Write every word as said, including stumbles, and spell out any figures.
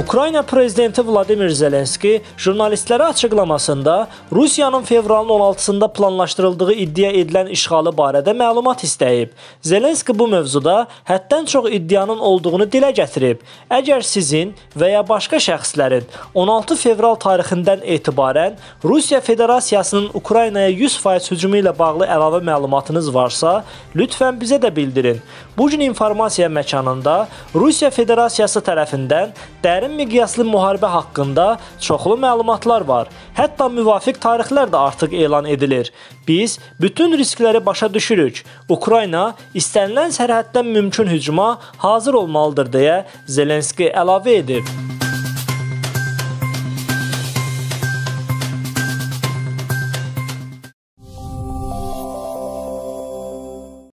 Ukrayna prezidenti Vladimir Zelenski jurnalistlərə açıqlamasında Rusiyanın fevralın on altısında planlaşdırıldığı iddia edilən işğalı barədə məlumat istəyib. Zelenski bu mövzuda həddən çox iddianın olduğunu dilə gətirib. Əgər sizin və ya başqa şəxslərin on altı fevral tarixindən etibarən Rusiya Federasiyasının Ukraynaya yüz faiz hücumu ilə bağlı əlavə məlumatınız varsa, lütfən bizə də bildirin. Bu gün informasiya məkanında Rusiya Federasiyası tərəfindən dərin miqyaslı müharibə haqqında çoxlu məlumatlar var. Hətta müvafiq tarixlər də artıq elan edilir. Biz bütün riskləri başa düşürük. Ukrayna istənilən sərhəddən mümkün hücuma hazır olmalıdır deyə Zelenski əlavə edib.